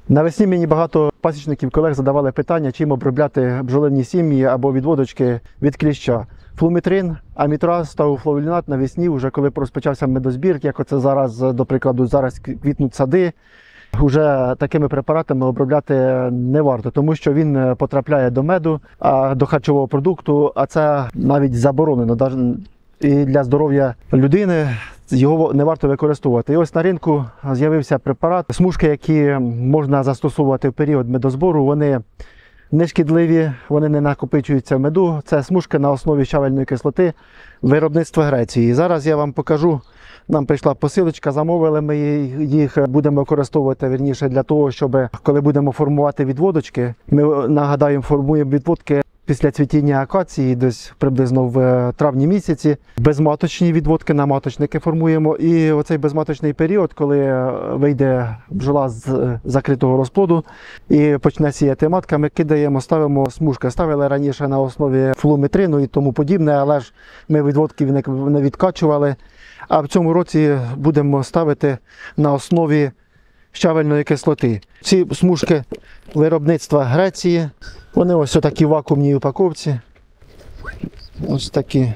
Навесні мені багато пасічників, колег задавали питання, чим обробляти бджолині сім'ї або відводочки від кліща. Флумітрин, амітраз та уфлавулінат навесні, вже коли розпочався медозбір, як оце зараз, до прикладу, зараз квітнуть сади, вже такими препаратами обробляти не варто, тому що він потрапляє до меду, до харчового продукту, а це навіть заборонено. І для здоров'я людини його не варто використовувати. І ось на ринку з'явився препарат. Смужки, які можна застосовувати в період медозбору, вони не шкідливі, вони не накопичуються в меду. Це смужки на основі щавельної кислоти виробництва Греції. І зараз я вам покажу. Нам прийшла посилочка, замовили ми їх, будемо використовувати, вірніше, для того, щоб, коли будемо формувати відводочки, ми, нагадаємо, формуємо відводки після цвітіння акації, десь приблизно в травні місяці. Безматочні відводки на маточники формуємо. І оцей безматочний період, коли вийде бджола з закритого розплоду і почне сіяти матка, ми кидаємо, ставимо смужки. Ставили раніше на основі флумітрину і тому подібне, але ж ми відводків не відкачували. А в цьому році будемо ставити на основі щавельної кислоти. Ці смужки виробництва Греції, вони ось такі в вакуумній упаковці. Ось такі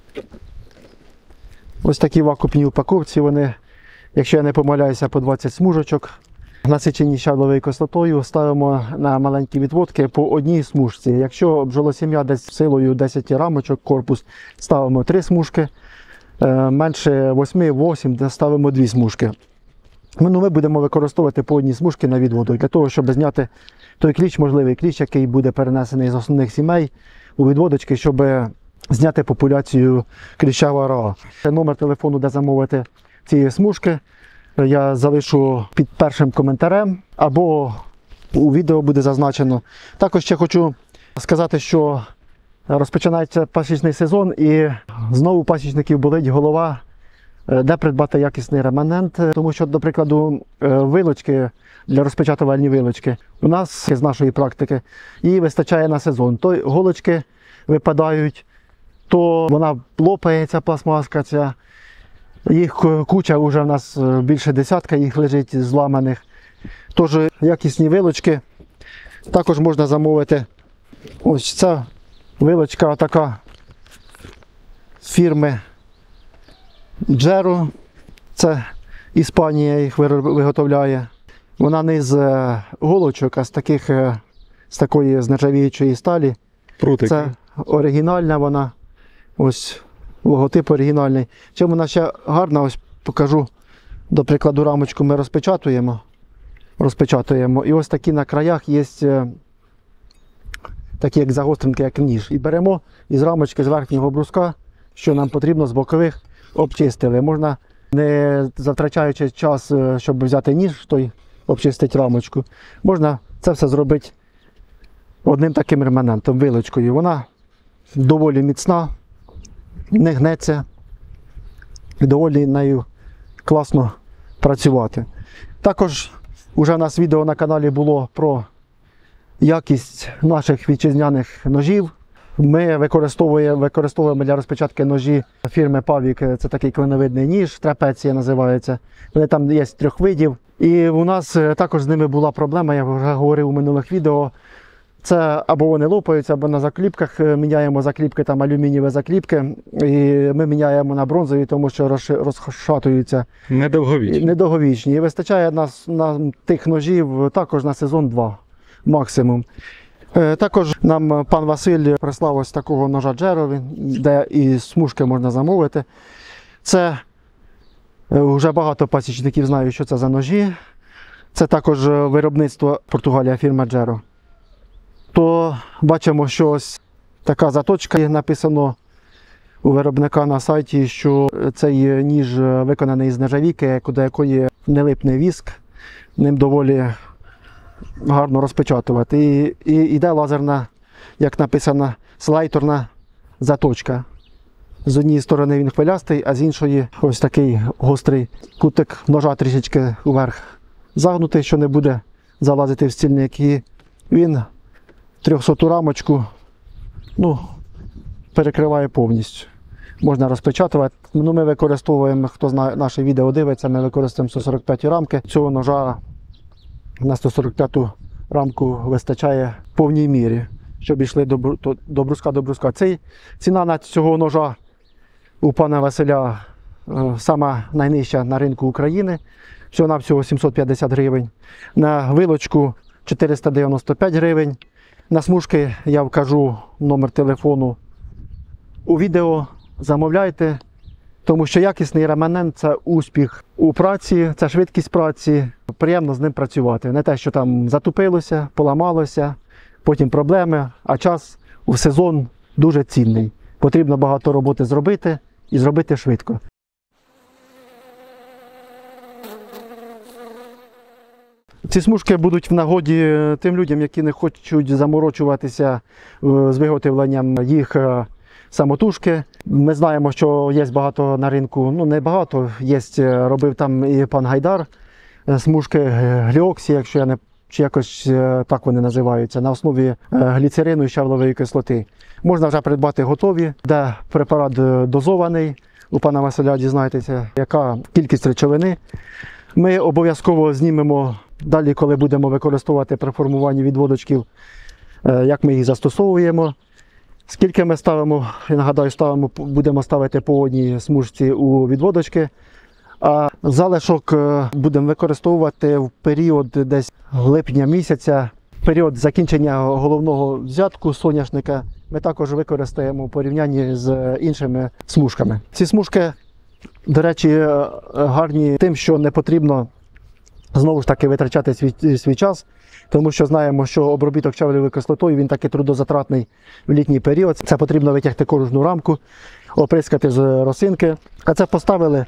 в вакуумній упаковці, вони, якщо я не помиляюся, по 20 смужочок. Насичені щавловою кислотою, ставимо на маленькі відводки по одній смужці. Якщо бджолосім'я десь силою 10 рамочок, корпус, ставимо 3 смужки. Менше 8 ставимо 2 смужки. Ми будемо використовувати по одній смужці на відводок, для того, щоб зняти той кліщ, можливий кліщ, який буде перенесений з основних сімей у відводочки, щоб зняти популяцію кліща варроа. Номер телефону, де замовити ці смужки, я залишу під першим коментарем, або у відео буде зазначено. Також ще хочу сказати, що розпочинається пасічний сезон і знову пасічників болить голова, де придбати якісний реманент. Тому що, до прикладу, вилочки, для розпечатувальні вилочки, у нас з нашої практики її вистачає на сезон. То голочки випадають, то вона лопається, пластмаска ця. Їх куча вже в нас більше десятка, їх лежить зламаних. Тож якісні вилочки також можна замовити. Ось ця вилочка така фірми Джеро, це Іспанія їх виготовляє. Вона не з голочок, а з такої нержавіючої сталі. Прутики. Це оригінальна вона, ось логотип оригінальний. Чим вона ще гарна, ось покажу, до прикладу, рамочку ми розпечатуємо. І ось такі на краях є такі як загостринки, як ніж. І беремо із рамочки з верхнього бруска, що нам потрібно, з бокових обчистили. Можна, не затрачаючи час, щоб взяти ніж, той обчистити рамочку, можна це все зробити одним таким реманентом, вилочкою. Вона доволі міцна, не гнеться, і доволі нею класно працювати. Також вже у нас відео на каналі було про якість наших вітчизняних ножів. Ми використовуємо для розпечатки ножі фірми Павік. Це такий клиновидний ніж, трапеція називається. Вони там є 3 видів. І у нас також з ними була проблема, я вже говорив у минулих відео. Це або вони лопаються, або на закліпках міняємо закліпки, там алюмінієві закліпки. І ми міняємо на бронзові, тому що розшатуються. Недовговічні. І вистачає на тих ножів також на сезон 2 максимум. Також нам пан Василь прислав ось такого ножа Джеро, де і смужки можна замовити. Це вже багато пасічників знають, що це за ножі. Це також виробництво Португалія, фірма Джеро. То бачимо, що ось така заточка, написано у виробника на сайті, що цей ніж виконаний з нержавійки, до якої не липне віск, ним доволі гарно розпечатувати. І йде лазерна, як написано, слайторна заточка. З однієї сторони він хвилястий, а з іншої ось такий гострий кутик ножа трішечки вверх загнутий, що не буде залазити в стільник. І він 300-ту рамочку перекриває повністю. Можна розпечатувати. Ми використовуємо, хто знає наше відео дивиться, ми використовуємо 145 рамки. Цього ножа на 145-ту рамку вистачає в повній мірі, щоб йшли до бруска. Ціна на цього ножа у пана Василя сама найнижча на ринку України. Всього-навсього 750 гривень. На вилочку 495 гривень. На смужки я вкажу номер телефону у відео. Замовляйте, тому що якісний реманент – це успіх у праці, це швидкість праці. Приємно з ним працювати. Не те, що там затупилося, поламалося, потім проблеми, а час у сезон дуже цінний. Потрібно багато роботи зробити і зробити швидко. Ці смужки будуть в нагоді тим людям, які не хочуть заморочуватися з виготовленням їх самотужки. Ми знаємо, що є багато на ринку, ну не багато, є, робив там і пан Гайдар, смужки гліоксі, якщо я не чи якось так вони називаються, на основі гліцерину і щавлової кислоти. Можна вже придбати готові, де препарат дозований. У пана Василя дізнаєтеся, яка кількість речовини. Ми обов'язково знімемо далі, коли будемо використовувати при формуванні відводочків, як ми їх застосовуємо. Скільки ми ставимо, я нагадаю, будемо ставити по одній смужці у відводочки. А залишок будемо використовувати в період десь липня місяця, період закінчення головного взятку соняшника. Ми також використаємо в порівнянні з іншими смужками. Ці смужки, до речі, гарні тим, що не потрібно знову ж таки витрачати свій час, тому що знаємо, що обробіток щавлевою кислотою, він таки трудозатратний в літній період. Це потрібно витягти кожну рамку, оприскати з росинки. А це поставили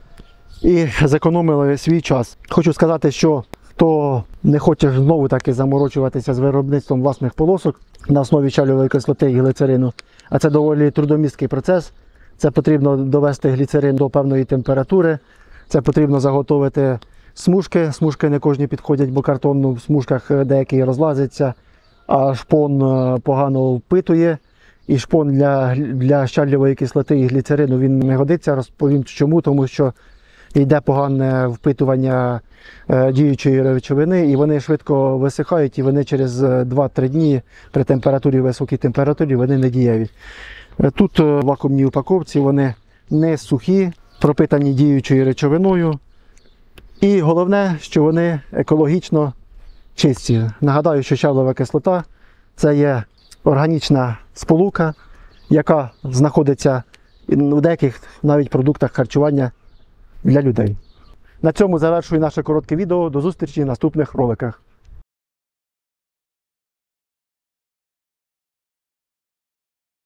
і зекономили свій час. Хочу сказати, що хто не хоче знову таки заморочуватися з виробництвом власних полосок на основі щавлевої кислоти і глицерину, а це доволі трудомісткий процес. Це потрібно довести гліцерин до певної температури, це потрібно заготовити смужки. Смужки не кожні підходять, бо картон в смужках деякий розлазиться, а шпон погано впитує. І шпон для щавлевої кислоти і гліцерину він не годиться. Розповім чому, тому що йде погане впитування діючої речовини, і вони швидко висихають, і вони через 2-3 дні при температурі, високій температурі, вони не дієві. Тут в вакуумній упаковці вони не сухі, пропитані діючою речовиною. І головне, що вони екологічно чисті. Нагадаю, що щавлова кислота – це є органічна сполука, яка знаходиться у деяких навіть продуктах харчування для людей. На цьому завершую наше коротке відео. До зустрічі в наступних роликах.